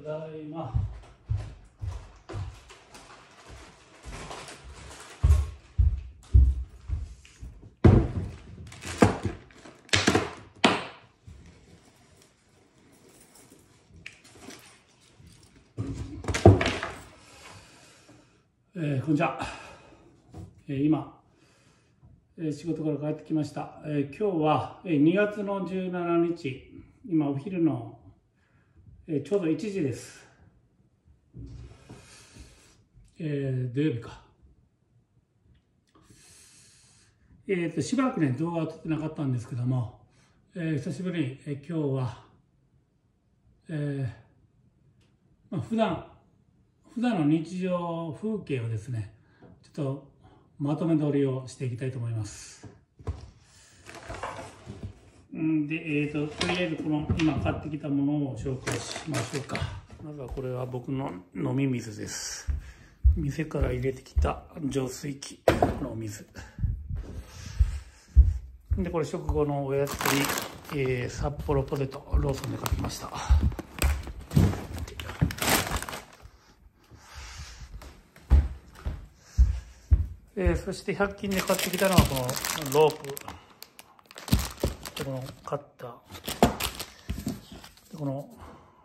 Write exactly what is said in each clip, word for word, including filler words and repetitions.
ただいま。えー、こんにちは。えー、今、えー、仕事から帰ってきました。えー、今日は、えー、にがつのじゅうしちにち、今お昼の、えー、ちょうどいちじです。えー、土曜日か。えーと、しばらくね、動画を撮ってなかったんですけども、えー、久しぶりに、えー、今日は、えーまあ、普段、普段の日常風景をですね、ちょっとまとめ撮りをしていきたいと思います。んで、えーと、とりあえずこの今買ってきたものを紹介しましょうか。まずはこれは僕の飲み水です。店から入れてきた浄水器のお水。で、これ食後のおやつに、えー、札幌ポテト、ローソンで買ってきました。えー、そしてひゃく均で買ってきたのはこのロープ、でこのカッター、でこの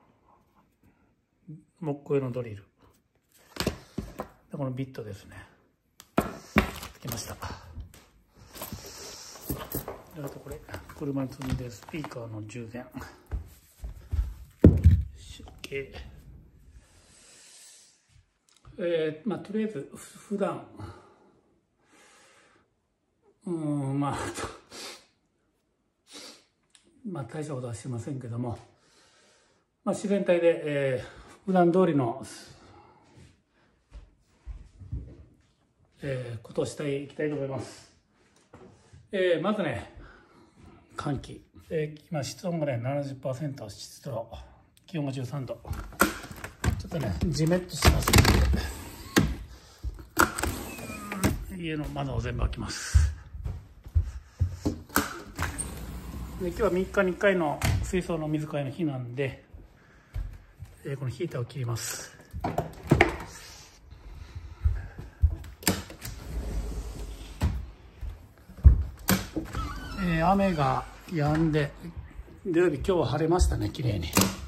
木工用のドリル、でこのビットですね。買ってきました。であとこれ車に積んでスピーカーの充電。OK。えー、まあとりあえず普段うんまあまあ大したことはしませんけども、まあ、自然体で、えー、普段通りの、えー、ことをしていきたいと思います。えー、まずね、換気、えー、今室温がね ななじゅっパーセント、湿度気温がじゅうさんど、ちょっとねジメッとしてますので、家の窓を全部開けます。で今日はみっかにいっかいの水槽の水替えの日なんで、えー、このヒーターを切ります。えー、雨が止んで、土曜日今日は晴れましたね、綺麗に。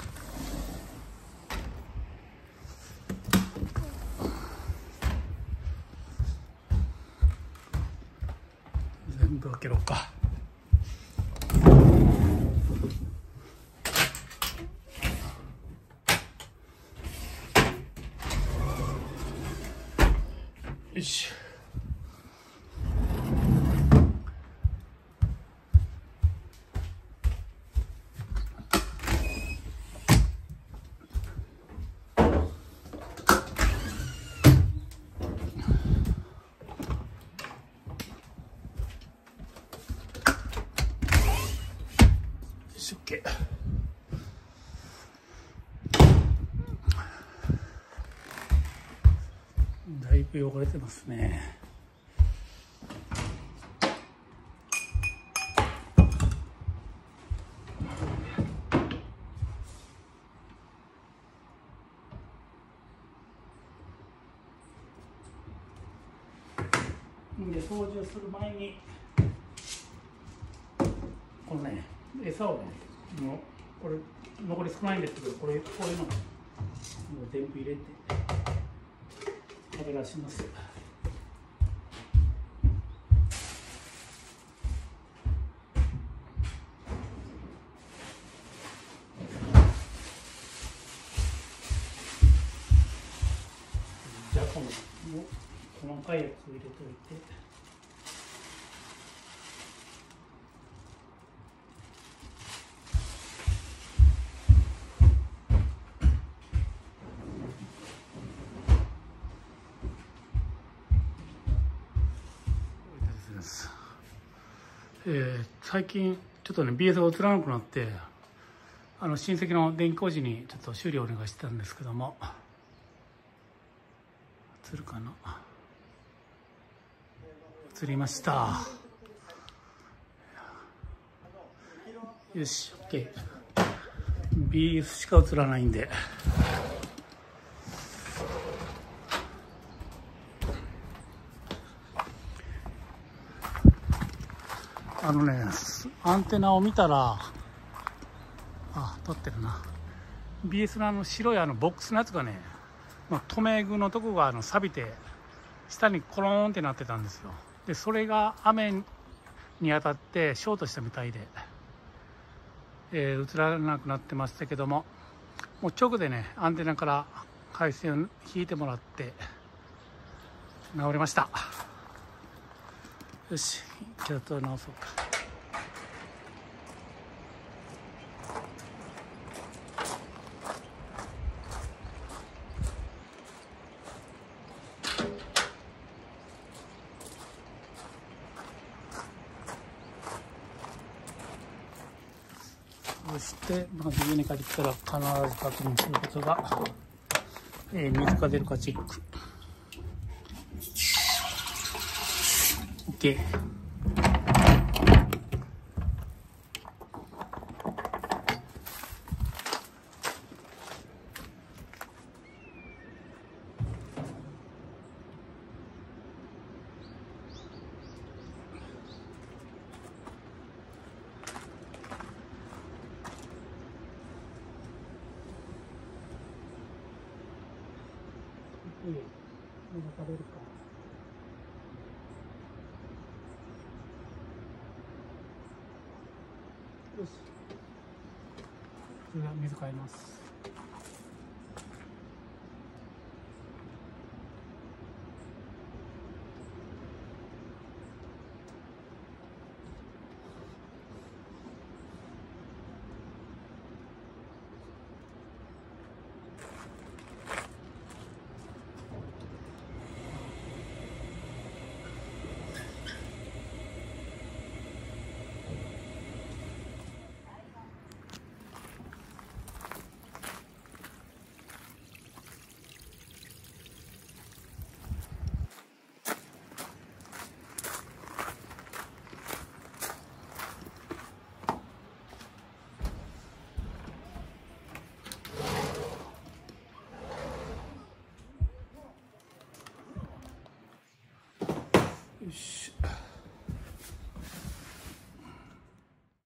全部開けろか。よし。OK。だいぶ汚れてますね。で掃除をする前にこのね餌をね、もうこれ残り少ないんですけど、これこういうのもう全部入れて食べ出します。じゃあこの細かいやつを入れておいて。えー、最近ちょっとね ビーエス が映らなくなって、あの親戚の電気工事にちょっと修理をお願いしてたんですけども、映るかな。映りました。よし OK。 ビーエス しか映らないんであのね、アンテナを見たら、あ、撮ってるな。ビーエス のあの白いあのボックスのやつがね、まあ、留め具のとこがあの錆びて、下にコローンってなってたんですよ。で、それが雨に当たってショートしたみたいで、えー、映らなくなってましたけども、もう直でね、アンテナから配線を引いてもらって、治りました。よし、キャットを直そうか。そしてまず家に帰ってきたら必ず確認することが、えー、水が出るかチェック。 OK。いいね、食べるか。よし。それでは水変えます。